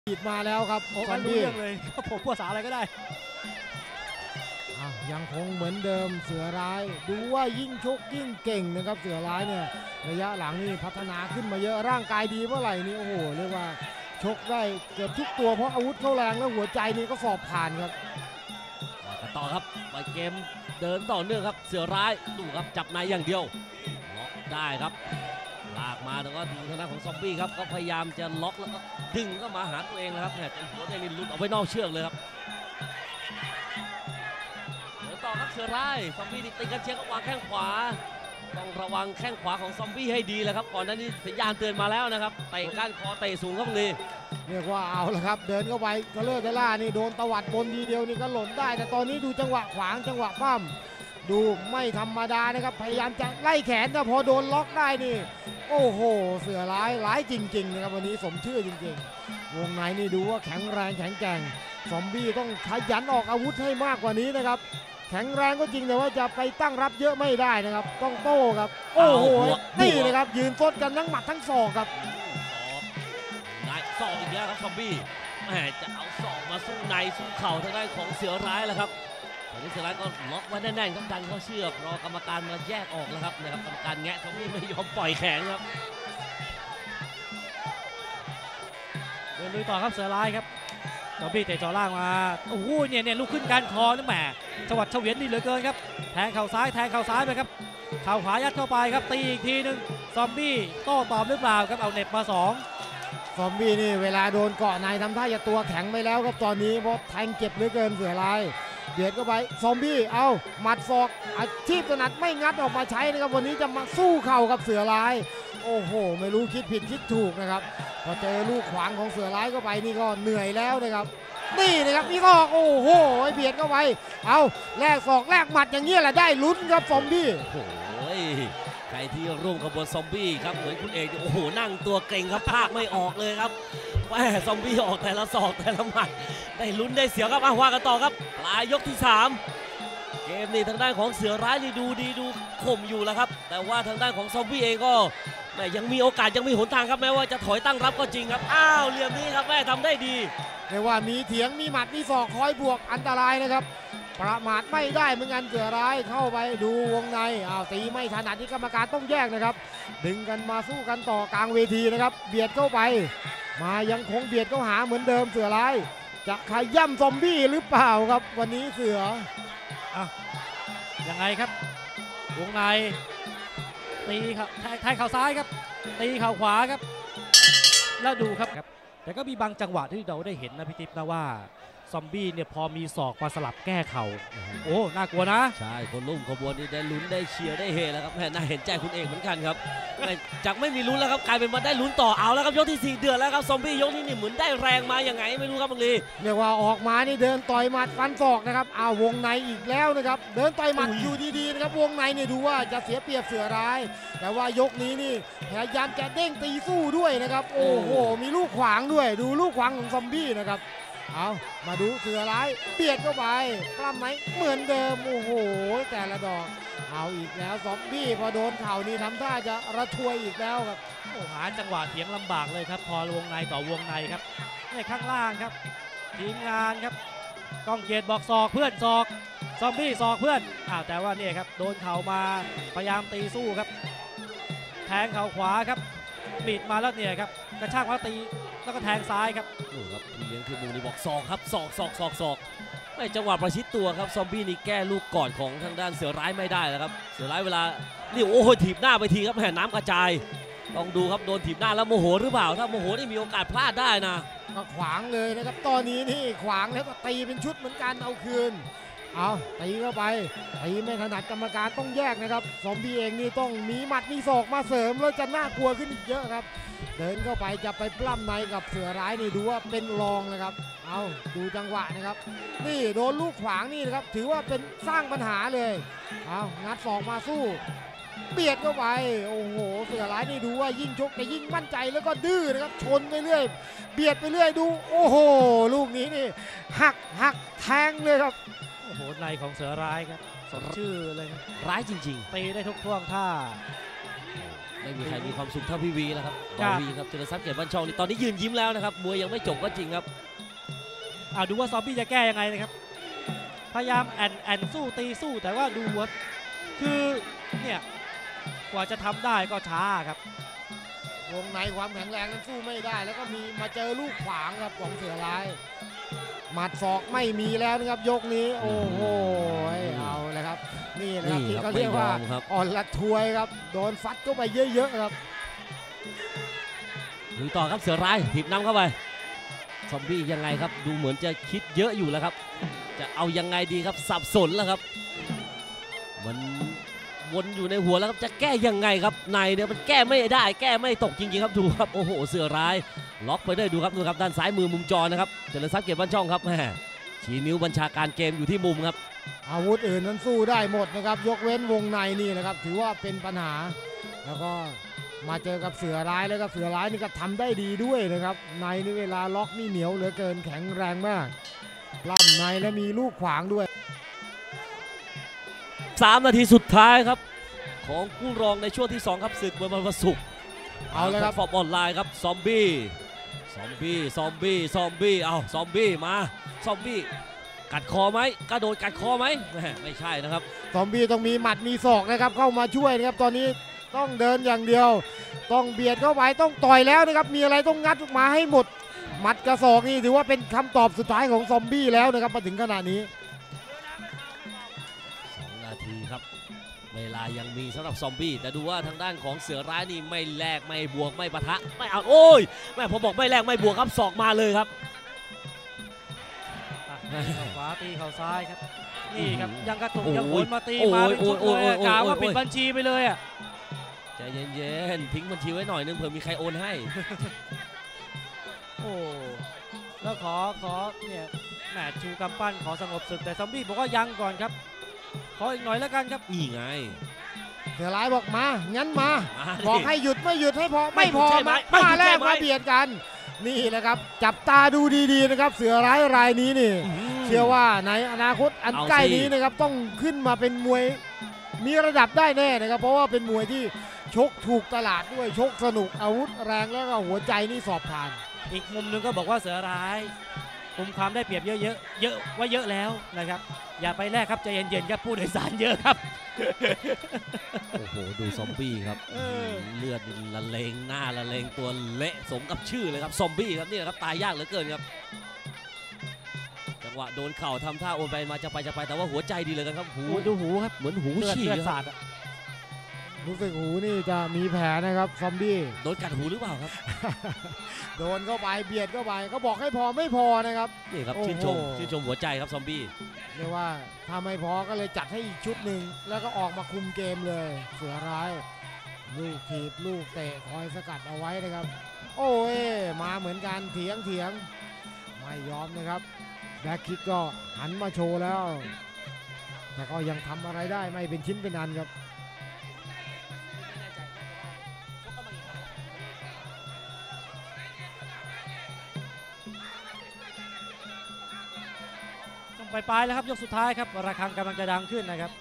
ขีดมาแล้วครับโอ้กันรู้เรื่องเลยครับผมภาษาอะไรก็ได้ยังคงเหมือนเดิมเสือร้ายดูว่ายิ่งชกยิ่งเก่งนะครับเสือร้ายเนี่ยระยะหลังนี่พัฒนาขึ้นมาเยอะร่างกายดีเมื่อไหร่นี่โอ้โหเรียกว่าชกได้เกือบทุกตัวเพราะอาวุธเข้าแรงแล้วหัวใจนี่ก็สอบผ่านครับต่อครับไปเกมเดินต่อเนื่องครับเสือร้ายดูครับจับในอย่างเดียวล็อกได้ครับลากมาแต่ว่าดูทางด้านของซอมบี้ครับก็พยายามจะล็อกแล้วก็ดึงก็มาหาตัวเองนะครับเนี่ยจนหัวใจนี่หลุดออกไปนอกเชือกเลยครับเดินต่อครับเสือร้ายซอมบี้ตีกันเชียงก็วางแข้งขวาต้องระวังแข้งขวาของซอมบี้ให้ดีแล้วครับก่อนหน้านี้สัญญาณเตือนมาแล้วนะครับเตะก้านคอเตะสูงครับเลยเรียกว่าเอาละครับเดินเข้าไปกระเลิดกระล่านี่โดนตวัดบนทีเดียวนี่ก็หล่นได้แต่ตอนนี้ดูจังหวะขวางจังหวะปั้มดูไม่ธรรมดานะครับพยายามจะไล่แขนแต่พอโดนล็อกได้นี่โอ้โหเสือร้ายจริงๆนะครับวันนี้สมชื่อจริงๆวงในนี่ดูว่าแข็งแรงแข็งแกร่งซอมบี้ต้องขยันออกอาวุธให้มากกว่านี้นะครับแข็งแรงก็จริงแต่ว่าจะไปตั้งรับเยอะไม่ได้นะครับต้องโต้ครับโอ้โหนี่นะครับยืนซดกันทั้งหมัดทั้งศอกครับได้ศอกอีกแล้วครับซอมบี้แหมจะเอาศอกมาสู้ในสู้เข่าทางด้านของเสือร้ายแล้วครับตอนนี้เสือร้ายก็ล็อกไว้แน่นๆครับดันเข้าเชือกรอกรรมการมาแยกออกแล้วครับนะครับกรรมการแงะซอมบี้ไม่ยอมปล่อยแขนครับเดินลุยต่อครับเสือร้ายครับซอมบี้เตะจ่อล่างมาโอ้โหเนี่ยลุกขึ้นการคอนี่แหมจังหวัดเฉวียนดีเหลือเกินครับแทงเข่าซ้ายไปครับเข่าขวายัดเข้าไปครับตีอีกทีนึงซอมบี้โต้ตอบหรือเปล่าครับเอาเน็บมา2 ซอมบี้นี่เวลาโดนเกาะในทำท่าจะตัวแข็งไปแล้วครับตอนนี้เพราะแทงเจ็บเหลือเกินเสือร้ายเบียดเข้าไปซอมบี้เอาหมัดศอกอาชีพถนัดไม่งัดออกมาใช้นะครับวันนี้จะมาสู้เข่ากับเสือร้ายโอ้โหไม่รู้คิดผิดคิดถูกนะครับพอเจอลูกขวางของเสือร้ายเข้าไปนี่ก็เหนื่อยแล้วนะครับนี่นะครับนี่ก็โอ้โหเบียดเข้าไปเอาแลกศอกแลกหมัดอย่างนี้แหละได้ลุ้นครับซอมบี้โอ้โหใครที่ร่วมขบวนซอมบี้ครับเหมือนคุณเอกโอ้โหนั่งตัวเกร็งครับภาคไม่ออกเลยครับแหมซอมบี้ออกแต่ละศอกแต่ละหมัดได้ลุ้นได้เสียวครับว่ากันต่อครับปลายยกที่3เกมนี้ทางด้านของเสือร้ายนี่ดูดีดูข่มอยู่แล้วครับแต่ว่าทางด้านของซอมบี้เองก็ยังมีโอกาสยังมีหนทางครับแม้ว่าจะถอยตั้งรับก็จริงครับอ้าวเหลี่ยมนี้ครับแม่ทำได้ดีเรียกว่ามีเถียงมีหมัดมีศอกคอยบวกอันตรายนะครับประมาทไม่ได้เหมือนกันเสือร้ายเข้าไปดูวงในตีไม่ถนัดที่กรรมการต้องแยกนะครับดึงกันมาสู้กันต่อกลางเวทีนะครับเบียดเข้าไปมายังคงเบียดเข้าหาเหมือนเดิมเสือร้ายจะขย่ำซอมบี้หรือเปล่าครับวันนี้เสือยังไงครับวงในตีครับแทงเข่าซ้ายครับตีเข่าขวาครับแล้วดูครับแต่ก็มีบางจังหวะที่เราได้เห็นนะพี่ทิพย์นะว่าซอมบี้เนี่ยพอมีศอกมาสลับแก้เข่าโอ้น่ากลัวนะใช่คนร่วมขบวนนี่ได้ลุ้นได้เชียร์ได้เฮแล้วครับแม่น่าเห็นใจคุณเอกเหมือนกันครับจากไม่มีลุ้นแล้วครับกลายเป็นมาได้ลุ้นต่อเอาแล้วครับยกที่4เดือดแล้วครับซอมบี้ยกนี้นี่เหมือนได้แรงมาอย่างไงไม่รู้ครับบางทีเรียกว่าออกมานี่เดินต่อยหมัดฟันศอกนะครับวงในอีกแล้วนะครับเดินต่อยหมัดอยู่ดีๆนะครับวงในเนี่ยดูว่าจะเสียเปรียบเสือร้ายแต่ว่ายกนี้นี่พยายามจะเด้งตีสู้ด้วยนะครับโอ้โหมีลูกขวางด้วยดูลูกขวางของซอมบี้นะครับเอามาดูเสือร้ายเบียดเข้าไปปล้ำไหมเหมือนเดิมโอ้โหแต่ละดอกเอาอีกแล้วซอมบี้พอโดนเข่านี่ทำท่าจะระทวยอีกแล้วครับโอ้หาจังหวะเถียงลำบากเลยครับพอวงในต่อวงในครับในข้างล่างครับทีมงานครับก้องเกียรติบอกศอกเพื่อนศอกซอมบี้ศอกเพื่อนแต่ว่านี่ครับโดนเข่ามาพยายามตีสู้ครับแทงเข่าขวาครับบิดมาแล้วเนี่ยครับกระชากมาตีแล้วก็แทงซ้ายครับดูครับพี่เลี้ยงที่มุมนี้บอกศอกครับศอกไม่จังหวะประชิดตัวครับซอมบี้นี่แก้ลูกก่อนของทางด้านเสือร้ายไม่ได้แล้วครับเสือร้ายเวลานี่โอ้โหถีบหน้าไปทีครับแห่น้ำกระจายต้องดูครับโดนถีบหน้าแล้วโมโหหรือเปล่าถ้าโมโหนี่มีโอกาสพลาดได้นะก็ขวางเลยนะครับตอนนี้นี่ขวางแล้วก็ตีเป็นชุดเหมือนกันเอาคืนตีเข้าไปตีไม่ถนัดกรรมการต้องแยกนะครับซอมบี้เองนี่ต้องมีหมัดมีศอกมาเสริมแล้วจะน่ากลัวขึ้นอีกเยอะครับเดินเข้าไปจะไปปล้ำในกับเสือร้ายนี่ดูว่าเป็นรองนะครับดูจังหวะนะครับนี่โดนลูกขวางนี่นะครับถือว่าเป็นสร้างปัญหาเลยงัดศอกมาสู้เบียดเข้าไปโอ้โหเสือร้ายนี่ดูว่ายิ่งชกแต่ยิ่งมั่นใจแล้วก็ดื้อนะครับชนไปเรื่อยเบียดไปเรื่อยดูโอ้โหลูกนี้นี่หักแทงเลยครับโอ้โหในของเสือร้ายครับสมชื่อเลยร้ายจริงๆตีได้ทุกท่วงท่าไม่มีใครมีความสุขเท่าพี่วีแล้วครับครับบอวีครับเจริญทรัพย์เกียรติบ้านช่องนี่ตอนนี้ยืนยิ้มแล้วนะครับมวยยังไม่จบก็จริงครับดูว่าซอมบี้จะแก้ยังไงนะครับพยายามแอนสู้ตีสู้แต่ว่าดูว่าคือเนี่ยกว่าจะทำได้ก็ช้าครับวงในความแข็งแรงนั้นสู้ไม่ได้ แล้วก็มีมาเจอลูกขวางครับของเสือร้ายหมัดศอกไม่มีแล้วนะครับยกนี้โอ้โหเอาเลยครับนี่นะครับนี่ที่ครับเขาเรียกว่าไม่ยอมครับอ่อนละทวยครับโดนฟัดเข้าไปเยอะๆครับลุยต่อครับเสือร้ายถีบนำเข้าไปซอมบี้ยังไงครับดูเหมือนจะคิดเยอะอยู่แล้วครับ จะเอายังไงดีครับสับสนแล้วครับมันวนอยู่ในหัวแล้วครับจะแก้ยังไงครับในเนี่ยมันแก้ไม่ได้แก้ไม่ตกจริงๆครับดูครับโอ้โหเสือร้ายล็อกไปได้ดูครับด้านซ้ายมือมุมจอนะครับเจริญทรัพย์เกียรติบ้านช่องครับแหมชี้นิ้วบัญชาการเกมอยู่ที่มุมครับอาวุธอื่นนั้นสู้ได้หมดนะครับยกเว้นวงในนี่นะครับถือว่าเป็นปัญหาแล้วก็มาเจอกับเสือร้ายแล้วก็เสือร้ายนี่ก็ทำได้ดีด้วยนะครับในนี่เวลาล็อกนี่เหนียวเหลือเกินแข็งแรงมากล่ำในและมีลูกขวางด้วย 3 นาทีสุดท้ายครับของคู่รองในช่วงที่ 2 ครับศึกมวยวันศุกร์เอาเลยครับฟอร์มออนไลน์ครับซอมบี้เอาซอมบี้มาซอมบี้กัดคอไหมกระโดดกัดคอไหมไม่ใช่นะครับซอมบี้ต้องมีหมัดมีศอกนะครับเข้ามาช่วยนะครับตอนนี้ต้องเดินอย่างเดียว ต้องเบียดเข้าไปต้องต่อยแล้วนะครับมีอะไรต้องงัดออกมาให้หมดหมัดกระศอกนี่ถือว่าเป็นคำตอบสุดท้ายของซอมบี้แล้วนะครับมาถึงขณะนี้ 2 นาทีครับเวลายังมีสำหรับซอมบี้แต่ดูว่าทางด้านของเสือร้ายนี่ไม่แลกไม่บวกไม่ปะทะไม่เอาโอ้ยแม่ผมบอกไม่แลกไม่บวกครับศอกมาเลยครับขวาตีเข่าซ้ายครับนี่ครับยังกระตุกโอ้ยยังโหนมาตีโอ้ยมาเป็นชุดโอ้เลย ยโอ้ยกาว่าโอ้ยปิดบัญชีไปเลยอ่ะใจเย็นๆทิ้งบัญชีไว้หน่อยนึงเผื่อมีใครโอนให้โอ้แล้วขอเนี่ยแหมชูกำปั้นขอสงบศึกแต่ซอมบี้บอกว่ายังก่อนครับขออีกหน่อยแล้วกันครับนี่ไงเสือร้ายบอกมางั้นมามาดิบอกให้หยุดไม่หยุดให้พอไม่ไม่พอหยุดใช่ไหมมาไม่หยุดแรกใช่ไหมมาเบียดกันนี่แหละครับจับตาดูดีๆนะครับเสือร้ายรายนี้นี่เชื่อว่าในอนาคตอันเอาสิใกล้นี้นะครับต้องขึ้นมาเป็นมวยมีระดับได้แน่นะครับเพราะว่าเป็นมวยที่ชกถูกตลาดด้วยชกสนุกอาวุธแรงแล้วก็หัวใจนี่สอบผ่านอีกมุมหนึงก็บอกว่าเสือร้ายคุมความได้เปรียบเยอะว่าเยอะแล้วนะครับอย่าไปแลกครับใจเย็นๆครับผู้โดยสารเยอะครับโอ้โหดูซอมบี้ครับเออเลือดละเลงหน้าละเลงตัวเละสมกับชื่อเลยครับซอมบี้ครับนี่แหละครับตายยากเหลือเกินครับจังหวะโดนเข่าทำท่าโอนไปมาจะไปแต่ว่าหัวใจดีเลยครับหูโอ้ดูหูครับเหมือนหูเลือดฉีกเลือดครับสาดอะรู้สึกหูนี่จะมีแผลนะครับซอมบี้โดนกัดหูหรือเปล่าครับโดนเข้าไปเบียดเข้าไปเขาบอกให้พอไม่พอนะครับนี่ครับโอ้โหชื่นชมหัวใจครับซอมบี้เรียกว่าถ้าไม่พอก็เลยจัดให้อีกชุดหนึ่งแล้วก็ออกมาคุมเกมเลยเสือร้าย ลูกถีบลูกเตะคอยสกัดเอาไว้นะครับ โอ้ยมาเหมือนกันเถียงไม่ยอมนะครับแบ็คคิกก็หันมาโชว์แล้ว แต่ก็ยังทำอะไรได้ไม่เป็นชิ้นเป็นอันครับต้องไปปลายแล้วครับยกสุดท้ายครับระฆังกำลังจะดังขึ้นนะครับ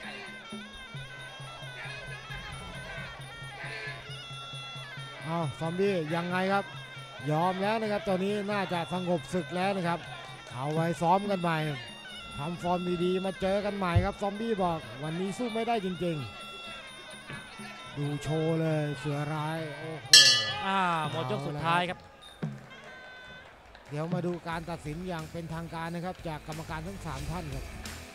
เอาซอมบี้ยังไงครับ ยอมแล้วนะครับตอนนี้น่าจะสงบศึกแล้วนะครับเอาไว้ซ้อมกันใหม่ทำฟอร์มดีๆมาเจอกันใหม่ครับซอมบี้บอกวันนี้สู้ไม่ได้จริงๆ ดูโชว์เลยเสือร้ายโอ้โหหมดยกสุดท้ายครับเดี๋ยวมาดูการตัดสินอย่างเป็นทางการนะครับจากกรรมการทั้ง3ท่านครับ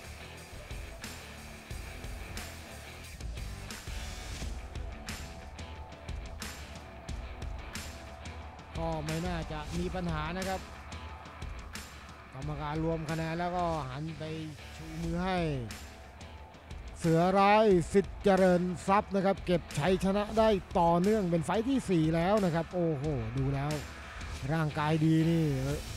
ก็ไม่น่าจะมีปัญหานะครับ กรรมการรวมคะแนนแล้วก็หันไปชูมือให้ เสือร้ายสิทธิ์เจริญทรัพย์นะครับเก็บชัยชนะได้ต่อเนื่องเป็นไฟท์ที่ 4 แล้วนะครับโอ้โหดูแล้วร่างกายดีนี่